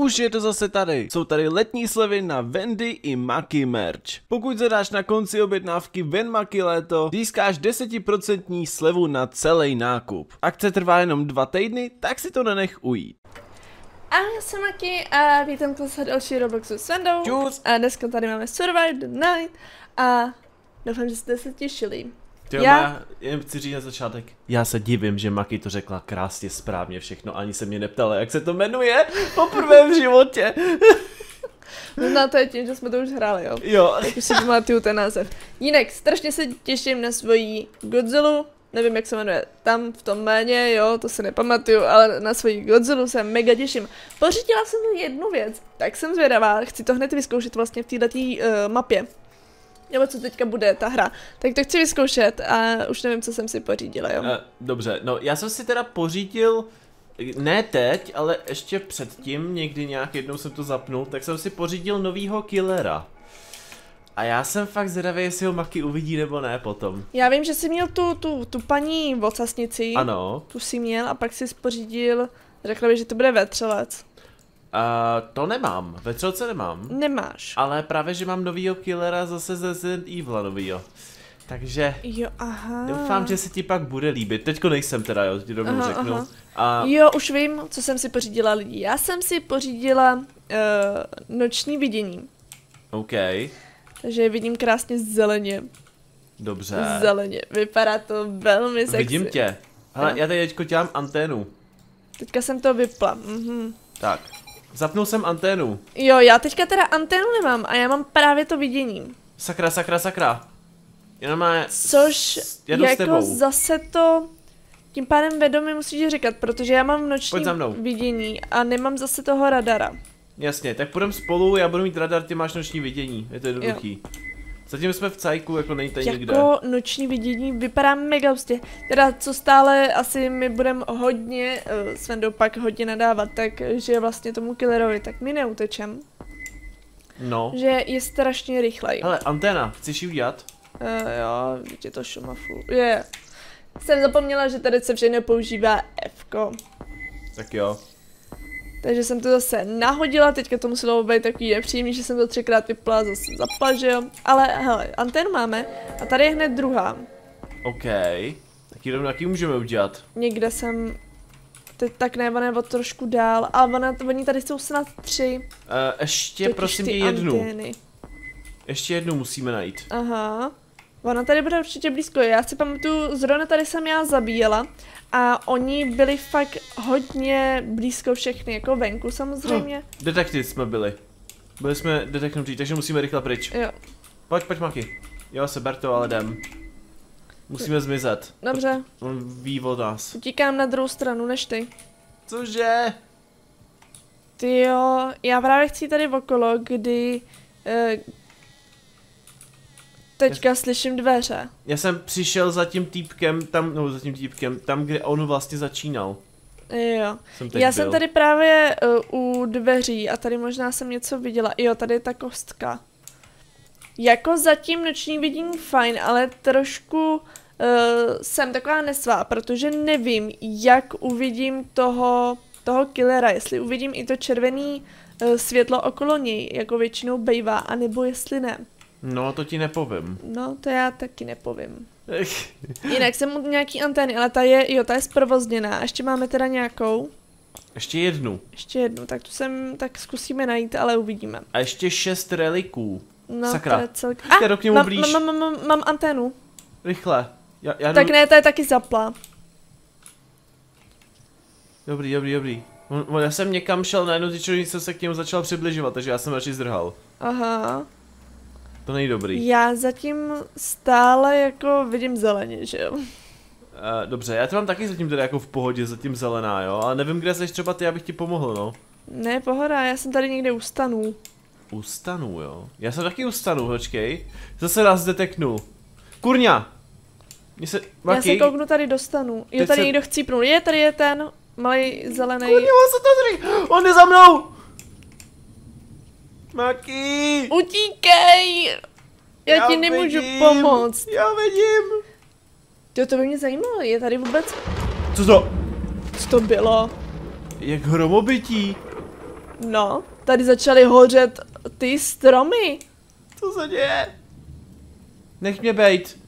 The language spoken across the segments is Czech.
Už je to zase tady. Jsou tady letní slevy na Wendy i Maki merch. Pokud zadáš na konci objednávky Ven Maki léto, získáš 10% slevu na celý nákup. Akce trvá jenom 2 týdny, tak si to nenech ujít. Ahoj, já jsem Maki a vítám vás na další Robloxu s Vendou. Čus. A dneska tady máme Survive the Night a doufám, že jste se těšili. Já jen chci říct na začátek. Já se divím, že Maki to řekla krásně správně všechno, ani se mě neptala, jak se to jmenuje poprvé v životě. Možná to je tím, že jsme to už hráli, jo? Jo. Tak už si pamatuju ten název. Jinak, strašně se těším na svoji Godzillu. Nevím, jak se jmenuje tam v tom méně, jo, to si nepamatuju, ale na svoji Godzillu se mega těším. Pořídila jsem jednu věc, tak jsem zvědavá, chci to hned vyzkoušet vlastně v této mapě. Nebo co teďka bude ta hra. Tak to chci vyzkoušet a už nevím, co jsem si pořídila, jo. Dobře, no já jsem si teda pořídil, ne teď, ale ještě předtím, někdy nějak jednou jsem to zapnul, tak jsem si pořídil novýho killera. A já jsem fakt zvědavý, jestli ho Maki uvidí nebo ne potom. Já vím, že jsi měl tu paní vocasnici. Ano. Tu jsi měl a pak jsi pořídil, řekla bych, že to bude vetřelec. To nemám, vetřelce nemám. Nemáš. Ale právě, že mám novýho killera zase ze Resident Evil novýho. Takže jo, aha. Doufám, že se ti pak bude líbit. Teďko nejsem teda, jo, ti rovnou řeknu. Jo, už vím, co jsem si pořídila, lidi. Já jsem si pořídila noční vidění. OK. Takže vidím krásně zeleně. Dobře. Zeleně. Vypadá to velmi sexy. Vidím tě. Hele, já tady teďko dělám anténu. Teďka jsem to vypla. Tak. Zapnul jsem anténu. Jo, já teďka teda anténu nemám a já mám právě to vidění. Sakra, sakra, sakra. Jenom má... Což jako zase to tím pádem vědomě musíš říkat, protože já mám noční vidění a nemám zase toho radara. Jasně, tak půjdeme spolu, já budu mít radar, ty máš noční vidění, je to jednoduchý. Zatím jsme v cajku, jako nejte nikde. Jako noční vidění vypadá mega hustě. Teda co stále asi my budeme hodně, s Vendou pak hodně nadávat, takže vlastně tomu killerovi, tak my neutečem. No. Že je strašně rychlej. Hele, anténa, chceš ji udělat? Jo, je to šumafu. Jsem zapomněla, že tady se všechno používá F-ko. Tak jo. Takže jsem to zase nahodila, teďka to muselo být takový nepříjemný, že jsem to 3krát vypla, zase zapla, že jo. Ale hele, anténu máme a tady je hned druhá. OK, tak jenom jaký můžeme udělat? Někde jsem, teď tak ne, ona je o trošku dál, ale oni tady jsou snad 3. Ještě prosím tě jednu. Ještě jednu musíme najít. Aha. Ona tady bude určitě blízko, já si pamatuju, zrovna tady jsem já zabíjela a oni byli fakt hodně blízko všechny, jako venku samozřejmě. Detektiv jsme byli. Byli jsme deteknutí, takže musíme rychle pryč. Jo. Pojď Maki. Jo, seber to, ale jdem. Musíme zmizet. Dobře. On ví o nás. Utíkám na druhou stranu než ty. Cože? Ty jo, já právě chci tady okolo, kdy... teďka slyším dveře. Já jsem přišel za tím týpkem, tam, kde on vlastně začínal. Jo. Jsem tady právě u dveří a tady možná jsem něco viděla. Jo, tady je ta kostka. Jako zatím noční vidění fajn, ale trošku jsem taková nesvá, protože nevím, jak uvidím toho killera, jestli uvidím i to červený světlo okolo něj, jako většinou bejvá, anebo jestli ne. No, to ti nepovím. No, to já taky nepovím. Jinak jsem mu nějaký antény, ale ta je zprovozněná. A ještě máme teda nějakou. Ještě jednu, tak zkusíme najít, ale uvidíme. A ještě 6 reliků. No, sakra. To je celk... k němu blíž. Mám anténu. Rychle. Tak ne, ta je taky zapla. Dobrý. Já jsem někam šel, najednou jsem se k němu začal přibližovat, takže já jsem radši zdrhal. Aha. To není dobrý. Já zatím stále jako vidím zeleně, že jo? Dobře, já to mám taky zatím teda jako v pohodě, zatím zelená, jo? Ale nevím, kde jsi třeba ty, abych ti pomohl, no. Ne, pohoda, já jsem tady někde u stanů. U stanů, jo? Já jsem taky u stanů, počkej. Zase nás deteknul. Kurňa! Já se kouknu tady do stanu. Jo, tady někdo chcípnul. Tady je ten malý zelený. Kurňa, on se to drží! On je za mnou! Maki! Utíkej! Já ti nemůžu pomoct. Já vidím. To by mě zajímalo, je tady vůbec... Co to? Co to bylo? Jak hromobytí. No, tady začaly hořet ty stromy. Co se děje? Nech mě bejt.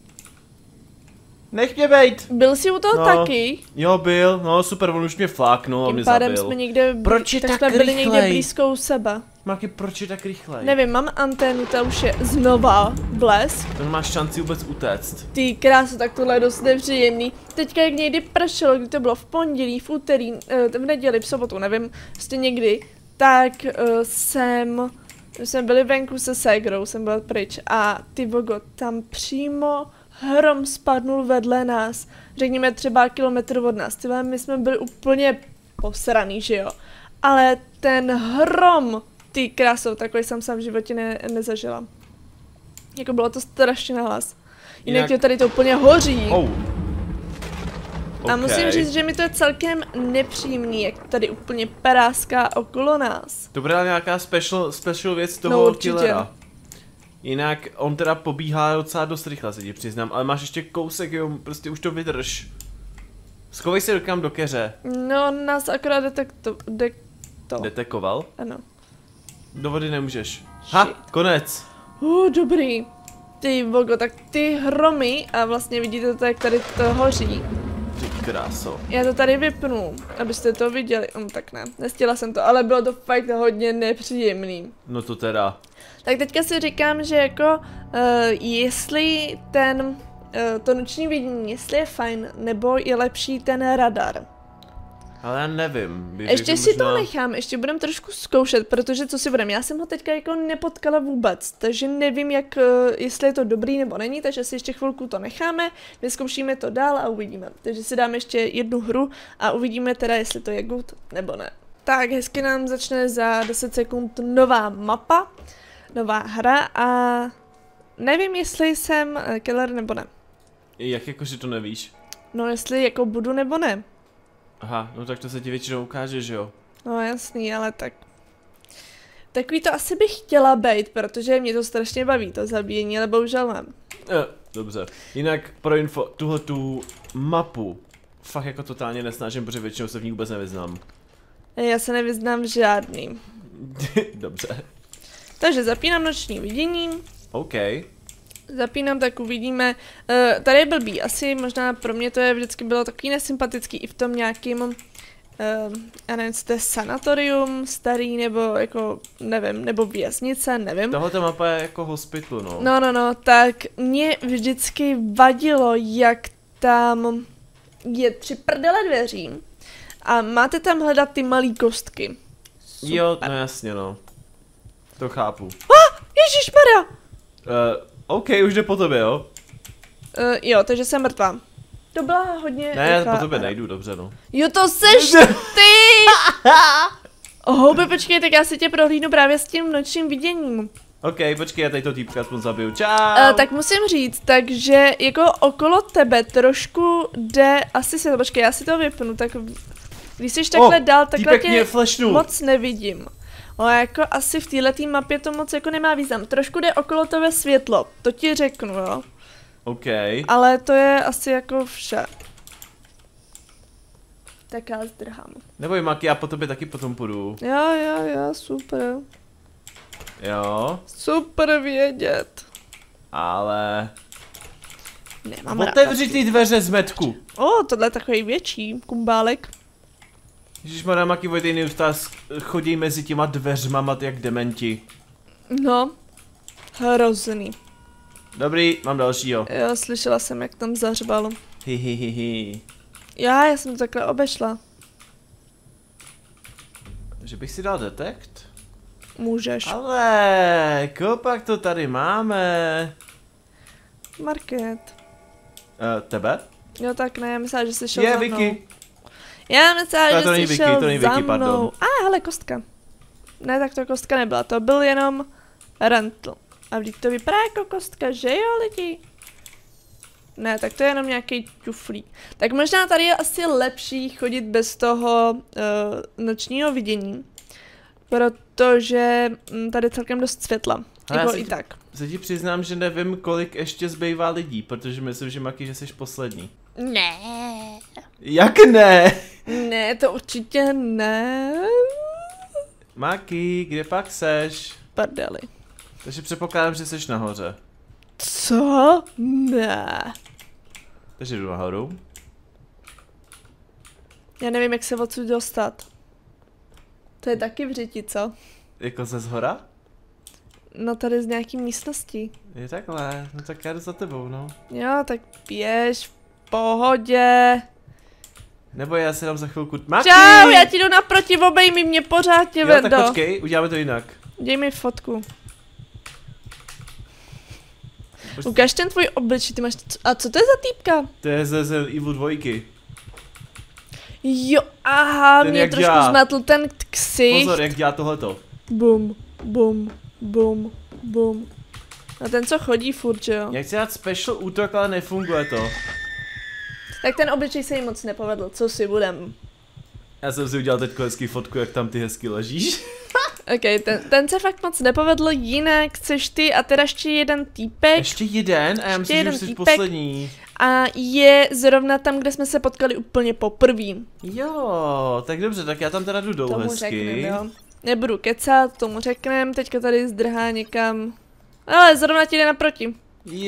Nech mě bejt. Byl jsi u toho taky? Jo, byl, no super, on už mě fláknul a mě zabil. Tím pádem jsme někde, proč je tak jsme byli někde blízko u sebe. Máky, proč je tak rychlej? Nevím, mám anténu, ta už je znova blesk. To máš šanci vůbec utéct. Ty krásu, tak tohle je dost nepříjemný. Teďka jak někdy pršelo, kdy to bylo v pondělí, v úterý, v neděli, v sobotu, nevím, prostě někdy, tak jsme byli venku se ségrou, jsem byla pryč a ty vogo, tam přímo hrom spadnul vedle nás, řekněme třeba kilometr od nás, tyhle, my jsme byli úplně posraný, že jo, ale ten hrom, ty krásou, takový jsem v životě nezažila. Jako bylo to strašně nahlas. Jinak tady to úplně hoří. Oh. Okay. A musím říct, že mi to je celkem nepříjemný, jak tady úplně peráská okolo nás. To byla nějaká special věc toho killera. Jinak on teda pobíhá docela dost rychle, se ti přiznám, ale máš ještě kousek, jo, prostě už to vydrž. Schovej se dokam do keře. No, nás akorát detekoval? Ano. Do vody nemůžeš. Ha, konec. Dobrý. Ty vogo, tak ty hromy a vlastně vidíte to, jak tady to hoří. Ty kráso. Já to tady vypnu, abyste to viděli. Tak ne, nestihla jsem to, ale bylo to fakt hodně nepříjemný. No to teda. Tak teďka si říkám, že jako, jestli to noční vidění, jestli je fajn, nebo je lepší ten radar. Ale já nevím. Ještě si to nechám, ještě budem trošku zkoušet, protože co si budem, já jsem ho teďka jako nepotkala vůbec, takže nevím jak, jestli je to dobrý nebo není, takže si ještě chvilku to necháme, vyzkoušíme to dál a uvidíme. Takže si dáme ještě jednu hru a uvidíme teda, jestli to je good nebo ne. Tak, hezky nám začne za 10 sekund nová mapa, nová hra a nevím, jestli jsem killer nebo ne. Jak jako, že to nevíš? No, jestli jako budu nebo ne. Aha, no tak to se ti většinou ukáže, že jo? No jasný, ale tak... Takový to asi bych chtěla bejt, protože mě to strašně baví, to zabíjení, ale bohužel mám. Dobře. Jinak pro info, tuhletu mapu fakt jako totálně nesnážím, protože většinou se v ní vůbec nevyznám. Já se nevyznám v žádný. Dobře. Takže zapínám noční vidění. OK. Zapínám, tak uvidíme. Tady je blbý, asi možná pro mě to je vždycky bylo takový nesympatický i v tom nějakým, já nevím, to je sanatorium starý, nebo jako, nevím, nebo věznice, nevím. Tohle mapa je jako hospital, no. No, tak mě vždycky vadilo, jak tam je 3 prdele dveří a máte tam hledat ty malý kostky. Super. Jo, no jasně, no. To chápu. Ježišmarja! OK, už jde po tobě, jo? Jo, takže jsem mrtvá. To byla hodně... Ne, já po tobě nejdu, dobře, no. Jo, to seš ty! Houby, počkej, tak já si tě prohlídnu právě s tím nočním viděním. OK, počkej, já tady to týpka aspoň zabiju, čau! Tak musím říct, takže jako okolo tebe trošku jde asi se, počkej, já si to vypnu, tak když jsi takhle dál, takhle tě moc nevidím. No jako asi v této mapě to moc jako nemá význam. Trošku jde okolo tebe světlo, to ti řeknu, jo. OK. Ale to je asi jako vše. Tak já zdrhám. Neboj, Maki, já po tobě taky potom půjdu. Jo, super. Jo. Super vědět. Ale... Nemám otevři ty dveře z metku. Tohle je takový větší kumbálek. Ježišmarja, Maki, Vojtej neustále chodí mezi těma dveřma jak dementi. No, hrozný. Dobrý, mám dalšího. Jo, slyšela jsem, jak tam zařvalo. Hihihihi. Já jsem to takhle obešla. Že bych si dal detekt? Můžeš. Ale, kopak to tady máme. Market. Tebe? Jo, tak ne, já myslela, že jsi šel za mnou. Vicky. Já myslela, že jsi šel za mnou. Pardon. Hele, kostka. Ne, tak to kostka nebyla, to byl jenom rental. A vždyť to vypadá jako kostka, že jo, lidi? Ne, tak to je jenom nějaký ťuflík. Tak možná tady je asi lepší chodit bez toho nočního vidění. Protože tady je celkem dost světla. Jako i tak. Se ti přiznám, že nevím, kolik ještě zbývá lidí, protože myslím, že Maki, že jsi poslední. Ne. Jak ne? Ne, to určitě ne. Maki, kde pak seš? Prdeli. Takže předpokládám, že seš nahoře. Co? Ne. Takže jdu nahoru. Já nevím, jak se odsud dostat. To je taky v řiti, co? Jako ze zhora? No tady z nějaký místnosti. Je takhle, no tak já jdu za tebou, no. Jo, tak běž, v pohodě. Nebo já si dám za chvilku... Maki! Čau, já ti jdu naproti, obejmi mě pořádně, jo, Vendo. tak počkej, uděláme to jinak. Dej mi fotku. Ukaž ten tvůj obličej, ty máš... A co to je za týpka? To je ze Evil 2. Jo, aha, ten mě trošku zmatl ten ksicht. Pozor, jak dělá tohleto. Bum, bum, bum, bum. A ten, co chodí furt, že jo? Já chci dát special útok, ale nefunguje to. Tak ten obličej se jim moc nepovedl, co si budem. Já jsem si udělal teď hezký fotku, jak tam ty hezky ležíš. Ok, ten se fakt moc nepovedl, jinak chceš ty a teda ještě jeden týpek. Ještě jeden? A já myslím, že už jsi poslední. A je zrovna tam, kde jsme se potkali úplně poprvý. Jo, tak dobře, tak já tam teda jdu dolů tomu hezky. Řeknem, jo. Nebudu kecat, tomu řeknem, teďka tady zdrhá někam. Ale zrovna ti jde naproti.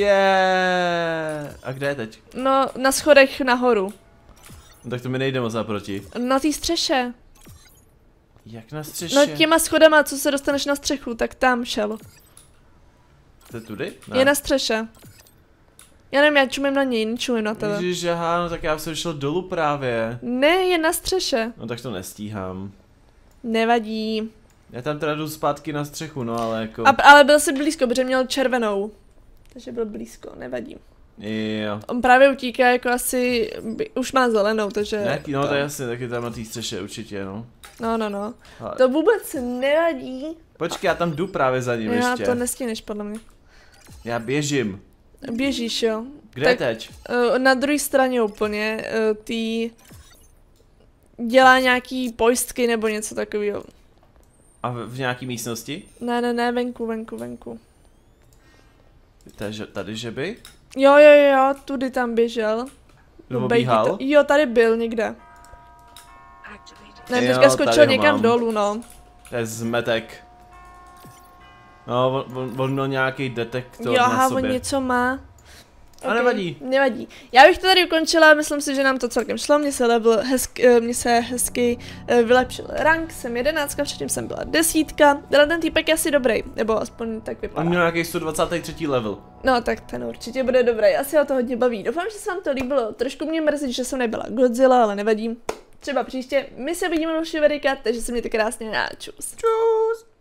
A kde je teď? No, na schodech nahoru. No, tak to mi nejde moc naproti. Na té střeše. Jak na střeše? No těma schodama, co se dostaneš na střechu, tak tam šel. To je tudy? Ne. Je na střeše. Já nevím, já čumím na něj, nečumím na tebe. Ježiš, aha, no tak já jsem šel dolů právě. Ne, je na střeše. No tak to nestíhám. Nevadí. Já tam teda jdu zpátky na střechu, no ale jako... Ale byl si blízko, protože měl červenou. Takže byl blízko, nevadí. Jo. On právě utíká, jako asi, už má zelenou, takže... Nějaký, no to je jasně, taky tam na té střeše určitě, no. No. Ale... To vůbec nevadí. Počkej, já tam jdu právě za ním ještě. Já to nestíneš, podle mě. Já běžím. Běžíš, jo. Kde tak, teď? Na druhé straně úplně, ty dělá nějaký pojistky nebo něco takového. A v nějaký místnosti? Ne, venku. Tady, že by? Jo, tudy tam běžel. Nebo bíhal? Jo, tady byl někde. Ne, teďka skočil někam dolů, no. To je zmetek. No, on měl nějaký detektor jo, na sobě. On něco má. A nevadí. Nevadí. Já bych to tady ukončila, myslím si, že nám to celkem šlo, mně se hezky vylepšil rank, jsem 11, předtím jsem byla 10, ale ten týpek je asi dobrý, nebo aspoň tak vypadá. On měl nějaký 123. level. No tak ten určitě bude dobrý, asi ho to hodně baví. Doufám, že se vám to líbilo, trošku mě mrzí, že jsem nebyla Godzilla, ale nevadí. Třeba příště, my se vidíme další videa, takže se mějte krásně a čus. Čus.